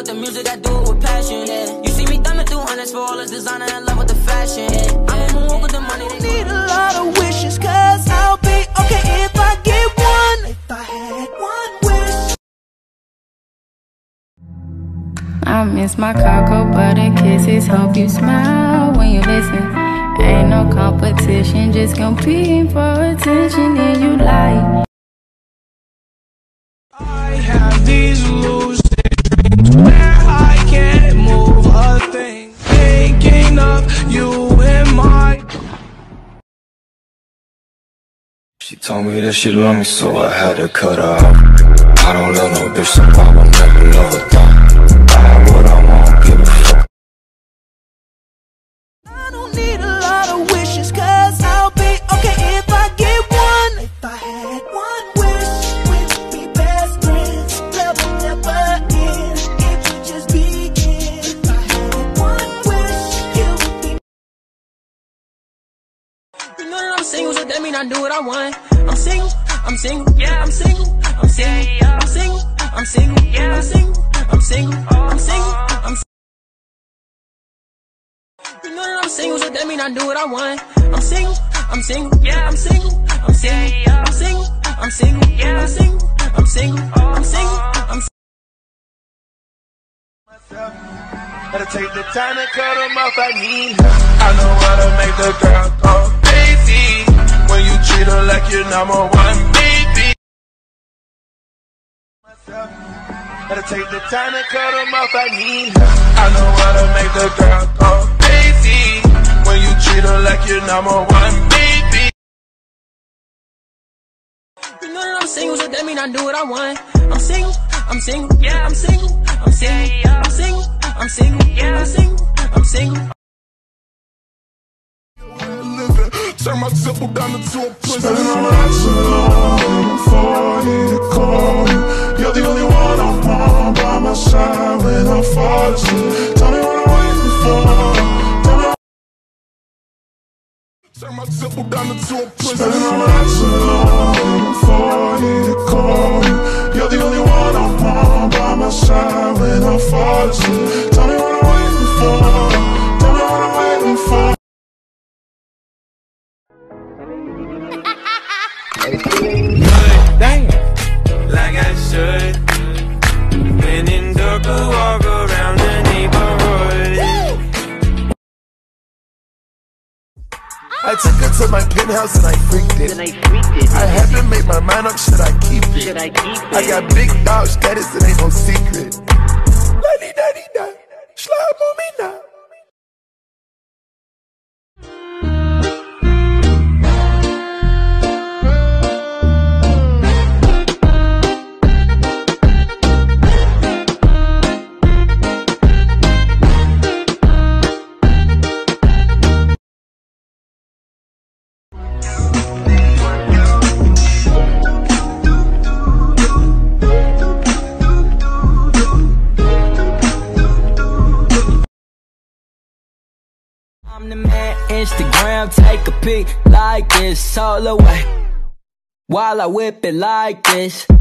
the music, I do it with passion, yeah. You see me thumbing through hundreds for all this designer, in love with the fashion, yeah. I'm a moonwalk with the money. They need a lot of wishes, cause I'll be okay if I get one. If I had one wish. I miss my cocoa butter kisses. Hope you smile when you listen. Ain't no competition, just competing for attention. And you like, I have these lucid dreams where I can't move a thing, thinking of you in my. She told me that she loved me, so I had to cut her off. I don't love no bitch, so I will never love a thought. I have what I want, give a fuck. I don't need a lot of wishes, cause I'll be okay if I get one. If I had one wish, we'd be best friends. Love will never end, it would just begin. If I had one wish, you would be. You know that I'm single, so that mean I do what I want. I'm single, yeah, I'm single, I'm single, I'm single, I'm single, yeah, I'm single, I'm single, I'm single, I'm single. You know that I'm single, so that mean I do what I want. I'm single, yeah, I'm single, I'm single, I'm single, I'm single, yeah, I'm single, I'm single, I'm single, I'm single. Gotta take the time to cut them off, I need her. I know how to make the girl go crazy when you treat her like your number one baby. Gotta take the time to cut them off, I need her. I know how to make the girl go crazy when you treat her like your number one baby. You know that I'm single, so that mean I do what I want. I'm single, yeah, I'm single, I'm single, I'm single, I'm single, yeah, I'm single, I'm single. Turn my temple down into a prison. Spending all night so long before I need to call you. You're the only one I want by my side when I fall asleep. Tell me what I'm waiting for. Tell me. Turn my temple down into a prison. Spending all night so long before I need to call you. You're the only one I want by my side when I fall asleep. Tell me what I'm waiting for. Tell me what I'm waiting for. Damn. Like I should. When in dark, I walk around the neighborhood. I took her to my penthouse and I freaked it. I haven't made my mind up, should I keep it? I got big dog status, it ain't no secret. La-dee-da-dee-da, slime on me now. I'm the man, Instagram, take a pic like this all the way while I whip it like this.